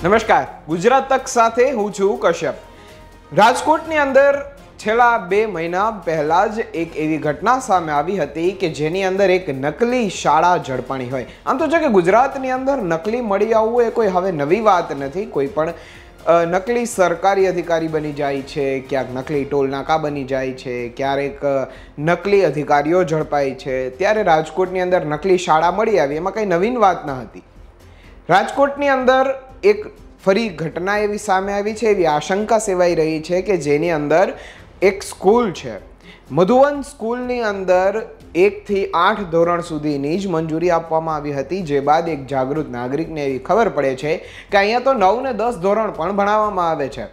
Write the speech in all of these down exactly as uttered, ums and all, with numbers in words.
નમસ્કાર, ગુજરાત તક સાથે હું છું કશ્યપ। રાજકોટની અંદર છેલ્લા બે મહિના પહેલા જ એક એવી ઘટના સામે આવી હતી કે જેની અંદર એક નકલી શાળા ઝડપાણી હોય। આમ તો છે કે ગુજરાતની અંદર નકલી મળી આવવું એ કોઈ હવે નવી વાત નથી। કોઈ પણ નકલી સરકારી અધિકારી બની જાય છે, ક્યાંક નકલી ટોલ નાકા બની જાય છે, ક્યારેક નકલી અધિકારીઓ ઝડપાય છે। ત્યારે રાજકોટની અંદર નકલી શાળા મળી આવી, એમાં કંઈ નવીન વાત ન હતી। રાજકોટની અંદર એક ફરી ઘટના એવી સામે આવી છે, એવી આશંકા સેવાઈ રહી છે કે જેની અંદર એક સ્કૂલ છે, મધુવન સ્કૂલની અંદર એકથી આઠ ધોરણ સુધીની જ મંજૂરી આપવામાં આવી હતી। જે બાદ એક જાગૃત નાગરિકને એવી ખબર પડે છે કે અહીંયા તો નવ ને દસ ધોરણ પણ ભણાવવામાં આવે છે।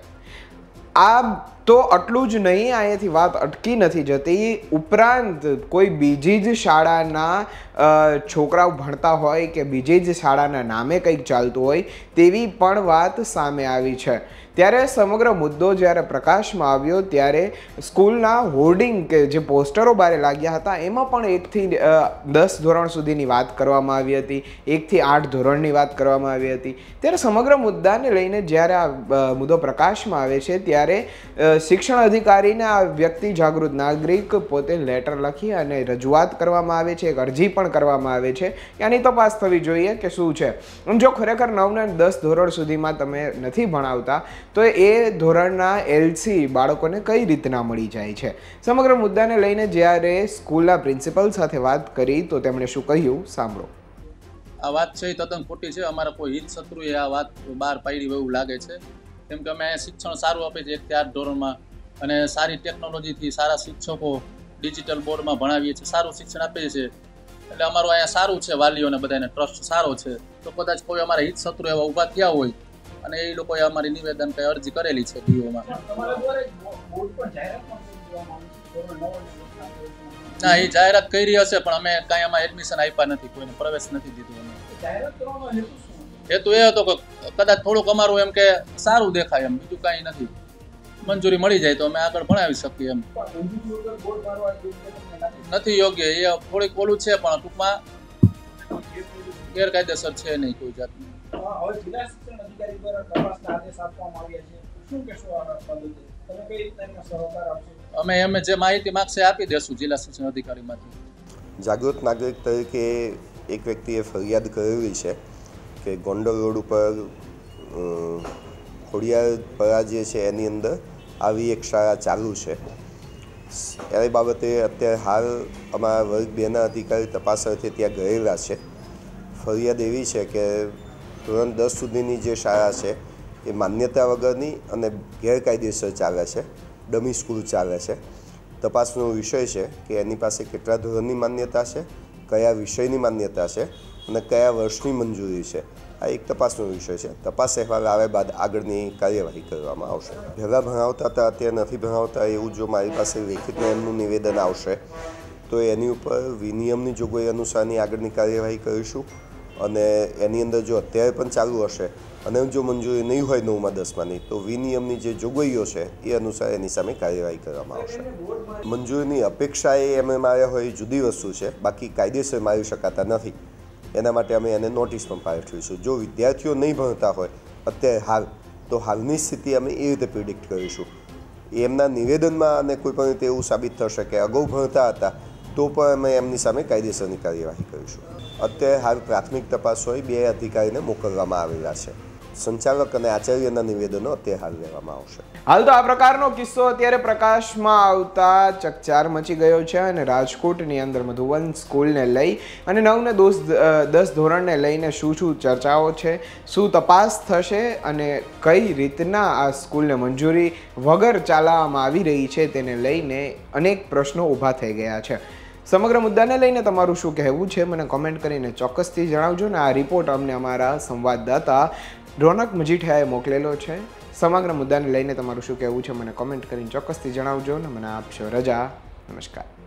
આ તો આટલું જ નહીં, અહીંયાથી વાત અટકી નથી જતી, ઉપરાંત કોઈ બીજી જ શાળાના છોકરાઓ ભણતા હોય કે બીજી જ શાળાના નામે કંઈક ચાલતું હોય તેવી પણ વાત સામે આવી છે। ત્યારે સમગ્ર મુદ્દો જ્યારે પ્રકાશમાં આવ્યો ત્યારે સ્કૂલના હોર્ડિંગ કે જે પોસ્ટરો બહાર લાગ્યા હતા એમાં પણ એકથી દસ ધોરણ સુધીની વાત કરવામાં આવી હતી, એકથી આઠ ધોરણની વાત કરવામાં આવી હતી। ત્યારે સમગ્ર મુદ્દાને લઈને જ્યારે આ મુદ્દો પ્રકાશમાં આવે છે ત્યારે શિક્ષણ અધિકારીને આ વ્યક્તિ જાગૃત નાગરિક પોતે લેટર લખી અને રજૂઆત કરવામાં આવે છે, એક અરજી પણ કરવામાં આવે છે કે આની તપાસ થવી જોઈએ કે શું છે। જો ખરેખર નવ ને દસ ધોરણ સુધીમાં તમે નથી ભણાવતા તો એ ધોરણના એલસી બાળકોને કઈ રીતના મળી જાય છે। સમગ્ર મુદ્દાને લઈને જ્યારે સ્કૂલના પ્રિન્સિપલ સાથે વાત કરી તો તેમણે શું કહ્યું સાંભળો। આ વાત છે તદ્દન ખોટી છે। અમારા કોઈ હિત શત્રુએ આ વાત બહાર પાડી એવું લાગે છે, કેમ કે અમે શિક્ષણ સારું આપે છે એકથી આઠ ધોરણમાં, અને સારી ટેકનોલોજીથી સારા શિક્ષકો ડિજિટલ બોર્ડમાં ભણાવીએ છીએ, સારું શિક્ષણ આપીએ છીએ, એટલે અમારું અહીંયા સારું છે, વાલીઓને બધાને ટ્રસ્ટ સારો છે। તો કદાચ કોઈ અમારા હિત શત્રુ એવા ઊભા થયા હોય અને એ લોકોએ અમારી નિવેદન કઈ અરજી કરેલી છે ડીઓમાં। ના, એ જાહેરાત કરી હશે પણ અમે કાંઈ આમાં એડમિશન આપ્યા નથી, કોઈને પ્રવેશ નથી દીધો। અમે હેતુ એ હતો કે કદાચ થોડુંક અમારું એમ કે સારું દેખાય, એમ બીજું કાંઈ નથી। મંજૂરી મળી જાય તો અમે આગળ ભણાવી શકીએ, એમ નથી યોગ્ય, એ થોડીક ઓલું છે પણ ટૂંકમાં ગેરકાયદેસર છે નહીં કોઈ જાતનું। અમે એમ જે માહિતી માગશે આપી દેશું જિલ્લા શિક્ષણ અધિકારીમાંથી। જાગૃત નાગરિક તરીકે એક વ્યક્તિએ ફરિયાદ કરેલી છે કે ગોંડલ રોડ ઉપર ખોડિયારપરા જે છે એની અંદર આવી એક શાળા ચાલુ છે। એ બાબતે અત્યારે હાલ અમારા વર્ગ બેના અધિકારી તપાસ અર્થે ત્યાં ગયેલા છે। ફરિયાદ એવી છે કે ધોરણ દસ સુધીની જે શાળા છે એ માન્યતા વગરની અને ગેરકાયદેસર ચાલે છે, ડમી સ્કૂલ ચાલે છે। તપાસનો વિષય છે કે એની પાસે કેટલા ધોરણની માન્યતા છે, કયા વિષયની માન્યતા છે અને કયા વર્ષની મંજૂરી છે, આ એક તપાસનો વિષય છે। તપાસ અહેવાલ આવે બાદ આગળની કાર્યવાહી કરવામાં આવશે। પહેલાં ભણાવતા હતા અત્યારે નથી ભણાવતા એવું જો મારી પાસે લેખિતમાં એમનું નિવેદન આવશે તો એની ઉપર વિનિયમની જોગવાઈ અનુસારની આગળની કાર્યવાહી કરીશું, અને એની અંદર જો અત્યારે પણ ચાલુ હશે અને જો મંજૂરી નહીં હોય નવમા દસમાની તો વિનિયમની જે જોગવાઈઓ છે એ અનુસાર એની સામે કાર્યવાહી કરવામાં આવશે। મંજૂરીની અપેક્ષા એ એમ માર્યા હોય એ જુદી વસ્તુ છે, બાકી કાયદેસર મારી શકાતા નથી, એના માટે અમે એને નોટિસ પણ પાઠવીશું। જો વિદ્યાર્થીઓ નહીં ભણતા હોય અત્યારે હાલ તો હાલની સ્થિતિ અમે એ રીતે પ્રિડિક્ટ કરીશું। એમના નિવેદનમાં અને કોઈ પણ રીતે એવું સાબિત થશે કે અગાઉ ભણતા હતા તો પણ અમે એમની સામે કાયદેસરની કાર્યવાહી કરીશું। અત્યારે હાલ પ્રાથમિક તપાસ હોય બે અધિકારીને મોકલવામાં આવેલા છે, સંચાલક અને આચાર્યના નિવેદનો અત્યારે હાલ લેવામાં આવશે। હાલ તો આ પ્રકારનો કિસ્સો અત્યારે પ્રકાશમાં આવતા ચકચાર મચી ગયો છે અને રાજકોટની અંદર મધુવન સ્કૂલને લઈ અને નવ ને દસ દસ ધોરણને લઈને શું શું ચર્ચાઓ છે, શું તપાસ થશે અને કઈ રીતના આ સ્કૂલને મંજૂરી વગર ચલાવવામાં આવી રહી છે તેને લઈને અનેક પ્રશ્નો ઊભા થઈ ગયા છે। સમગ્ર મુદ્દાને લઈને તમારું શું કહેવું છે મને કોમેન્ટ કરીને ચોક્કસથી જણાવજો ને આ રિપોર્ટ અમને અમારા સંવાદદાતા રોનક મજીઠિયાએ મોકલેલો છે। સમગ્ર મુદ્દાને લઈને તમારું શું કહેવું છે મને કોમેન્ટ કરીને ચોક્કસથી જણાવજો ને મને આપશો રજા। નમસ્કાર।